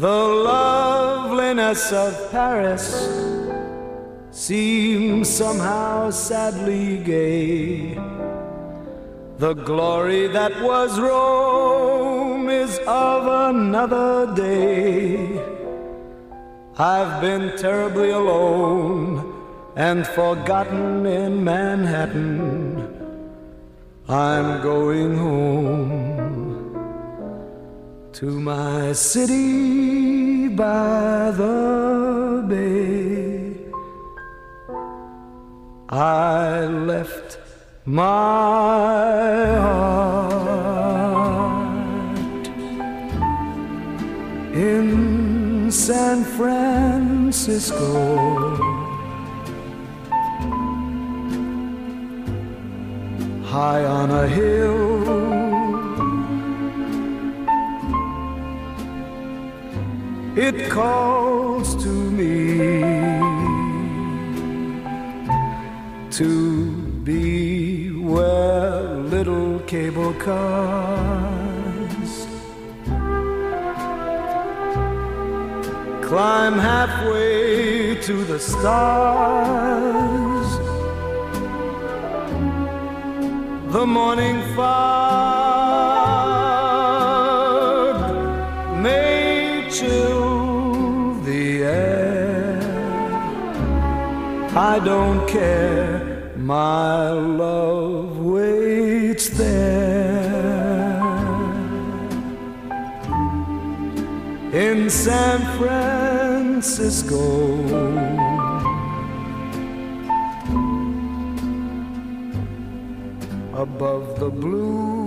The loveliness of Paris seems somehow sadly gay. The glory that was Rome is of another day. I've been terribly alone and forgotten in Manhattan. I'm going home to my city by the bay. I left my heart in San Francisco, high on a hill. It calls to me to be where little cable cars climb halfway to the stars. The morning fog may chill the air. I don't care, my love waits there in San Francisco. Above the blue